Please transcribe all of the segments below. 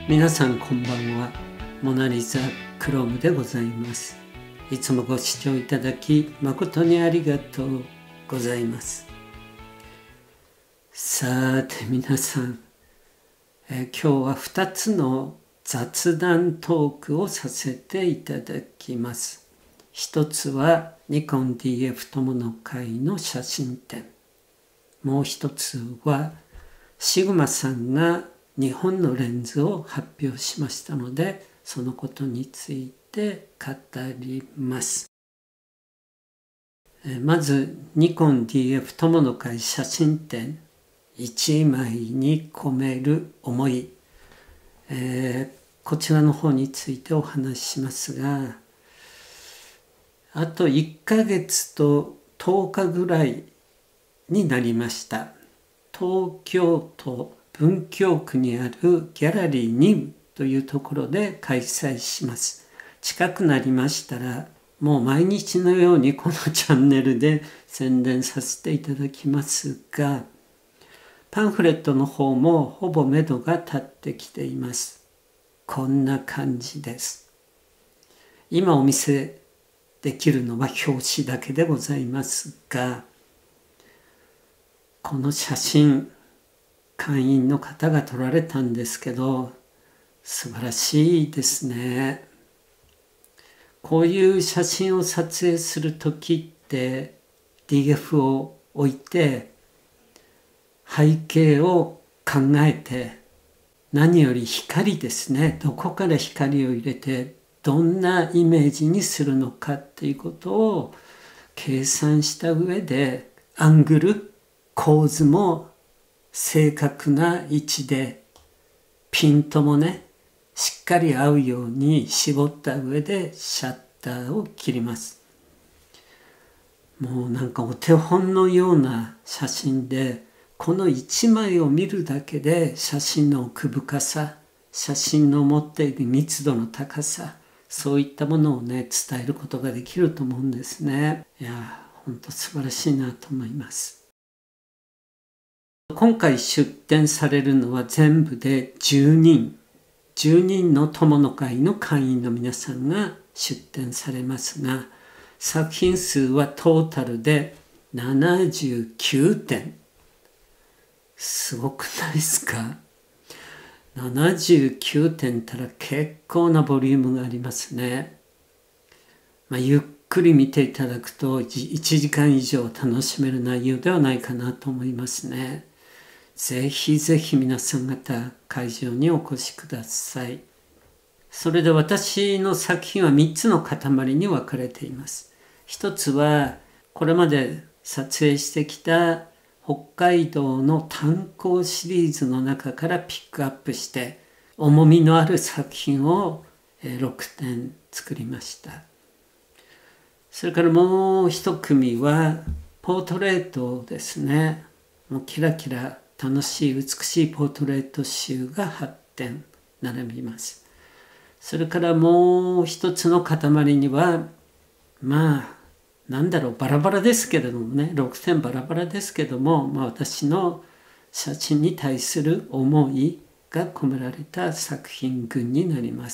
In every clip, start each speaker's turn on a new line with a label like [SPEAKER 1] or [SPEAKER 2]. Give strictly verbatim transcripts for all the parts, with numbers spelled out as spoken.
[SPEAKER 1] 皆さんこんばんは。モナリザクロムでございます。いつもご視聴いただき誠にありがとうございます。さて皆さん、え今日はふたつの雑談トークをさせていただきます。一つはニコン ディーエフ 友の会の写真展。もう一つはシグマさんが日本のレンズを発表しましたので、そのことについて語ります。まずニコン ディーエフ 友の会写真展いちまいに込める思い、えー、こちらの方についてお話ししますが、あといっかげつととおかぐらいになりました。東京都文京区にあるギャラリーに部というところで開催します。近くなりましたらもう毎日のようにこのチャンネルで宣伝させていただきますが、パンフレットの方もほぼ目処が立ってきています。こんな感じです。今お見せできるのは表紙だけでございますが、この写真会員の方が撮られたんですけど、素晴らしいですね。こういう写真を撮影する時って ディーエフ を置いて背景を考えて、何より光ですね、どこから光を入れてどんなイメージにするのかっていうことを計算した上で、アングル構図も正確な位置でピントもねしっかり合うように絞った上でシャッターを切ります。もうなんかお手本のような写真で、このいちまいを見るだけで写真の奥深さ、写真の持っている密度の高さ、そういったものをね伝えることができると思うんですね。いや本当素晴らしいなと思います。今回出展されるのは全部でじゅうにん、じゅうにんの友の会の会員の皆さんが出展されますが、作品数はトータルでななじゅうきゅうてん。すごくないですか？ななじゅうきゅうてんったら結構なボリュームがありますね。まあ、ゆっくり見ていただくといちじかん以上楽しめる内容ではないかなと思いますね。ぜひぜひ皆さん方会場にお越しください。それで私の作品はみっつの塊に分かれています。一つはこれまで撮影してきた北海道の炭鉱シリーズの中からピックアップして重みのある作品をろくてん作りました。それからもう一組はポートレートですね。もうキラキラ楽しい美しいポートレート集がはってん並びます。それからもう一つの塊にはまあなんだろうバラバラですけれどもね、ろくてんバラバラですけども、まあ、私の写真に対する思いが込められた作品群になります。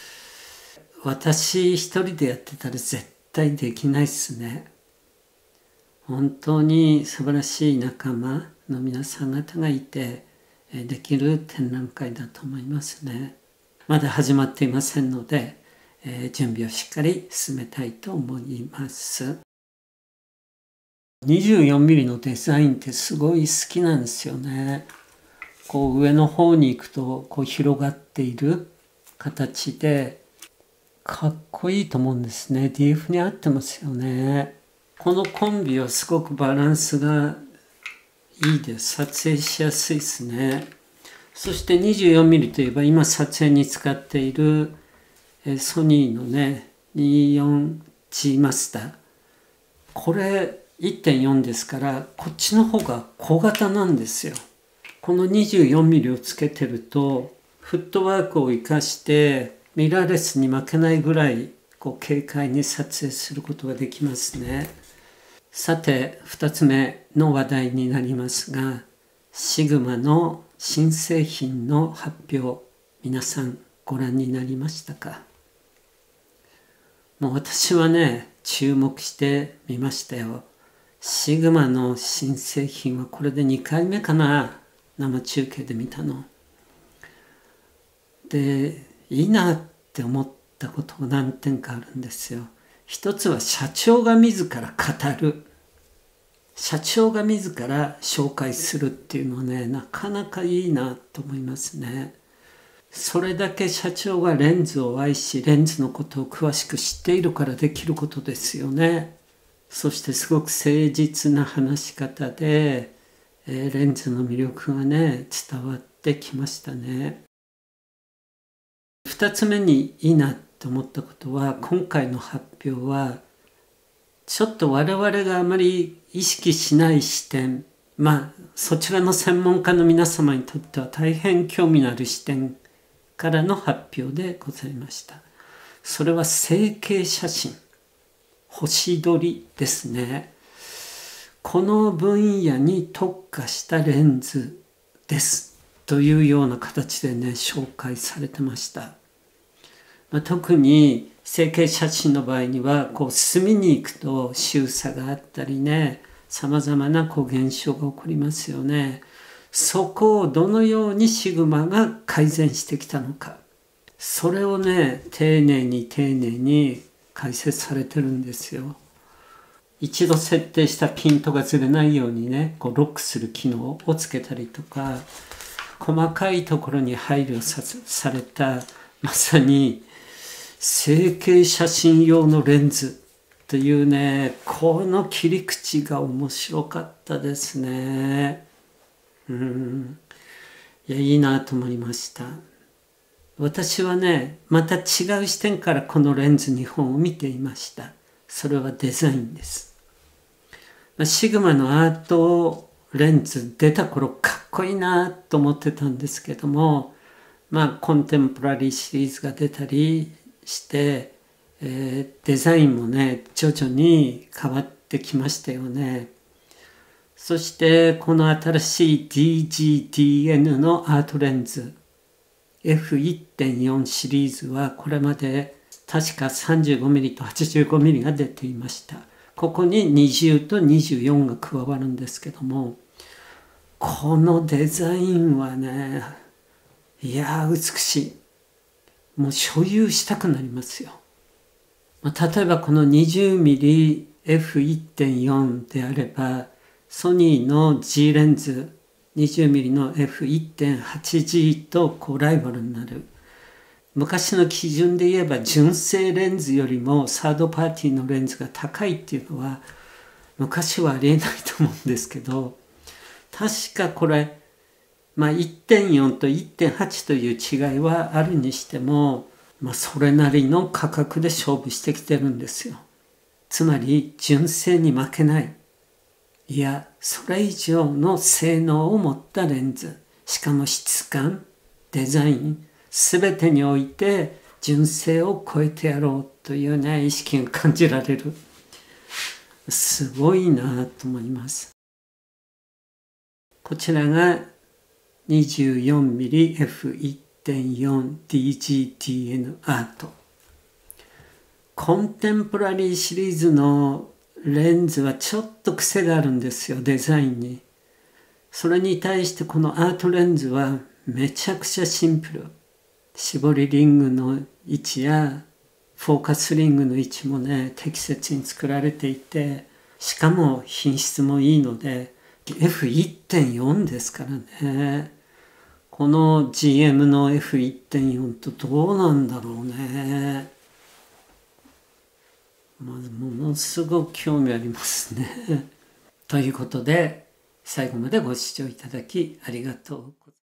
[SPEAKER 1] 私一人でやってたら絶対できないっすね。本当に素晴らしい仲間の皆さん方がいてできる展覧会だと思いますね。まだ始まっていませんので、えー、準備をしっかり進めたいと思います。にじゅうよんミリのデザインってすごい好きなんですよね。こう上の方に行くとこう広がっている形でかっこいいと思うんですね。 ディーエフ に合ってますよね。このコンビはすごくバランスがいいです。撮影しやすいですね。そして にじゅうよんミリ といえば今撮影に使っているソニーのね にじゅうよんジー マスター、これ いってんよん ですからこっちの方が小型なんですよ。この にじゅうよんミリ をつけてるとフットワークを生かしてミラーレスに負けないぐらいこう軽快に撮影することができますね。さてふたつめの話題になりますが、シグマの新製品の発表皆さんご覧になりましたか？もう私はね、注目してみましたよ。シグマの新製品はこれでにかいめかな、生中継で見たの。で、いいなって思ったことが何点かあるんですよ。一つは社長が自ら語る。社長が自ら紹介するっていうのはね、なかなかいいなと思いますね。それだけ社長がレンズを愛し、レンズのことを詳しく知っているからできることですよね。そしてすごく誠実な話し方で、えー、レンズの魅力がね、伝わってきましたね。二つ目にいいなと思ったことは、今回の発表は、ちょっと我々があまり意識しない視点、まあ、そちらの専門家の皆様にとっては大変興味のある視点からの発表でございました。それは成形写真、星撮りですね。この分野に特化したレンズですというような形でね、紹介されてました。まあ、特に成形写真の場合には、こう隅に行くと周差があったりね、さまざまなこう現象が起こりますよね。そこをどのようにシグマが改善してきたのか。それをね、丁寧に丁寧に解説されてるんですよ。一度設定したピントがずれないようにね、こうロックする機能をつけたりとか、細かいところに配慮さ、された、まさに成形写真用のレンズというね、この切り口が面白かったですね。うん。いや、いいなと思いました。私はね、また違う視点からこのレンズにほんを見ていました。それはデザインです。シグマのアートレンズ出た頃かっこいいなと思ってたんですけども、まあコンテンポラリーシリーズが出たりして、えー、デザインもね徐々に変わってきましたよね。そしてこの新しい ディージーディーエヌ のアートレンズ エフいってんよん シリーズはこれまで確か さんじゅうごミリ と はちじゅうごミリ が出ていました。ここににじゅうとにじゅうよんが加わるんですけども、このデザインはね、いやー美しい。もう所有したくなりますよ。まあ、例えばこの にじゅうミリエフいってんよん であれば、ソニーの G レンズ にじゅうミリ の エフいってんはちジー とこうライバルになる。昔の基準で言えば純正レンズよりもサードパーティーのレンズが高いっていうのは昔はありえないと思うんですけど、確かこれ、まあ、いってんよん と いってんはち という違いはあるにしても、まあ、それなりの価格で勝負してきてるんですよ。つまり純正に負けない。いや、それ以上の性能を持ったレンズ。しかも質感、デザイン、すべてにおいて純正を超えてやろうというね、意識が感じられる。すごいなと思います。こちらが にじゅうよんミリエフいってんよん ディージーティーエヌ アート。コンテンポラリーシリーズのレンズはちょっと癖があるんですよ、デザインに。それに対してこのアートレンズはめちゃくちゃシンプル。絞りリングの位置やフォーカスリングの位置もね、適切に作られていて、しかも品質もいいので、エフいってんよん ですからね。この ジーエム の エフいってんよん とどうなんだろうね。まずものすごく興味ありますね。ということで、最後までご視聴いただきありがとうございます。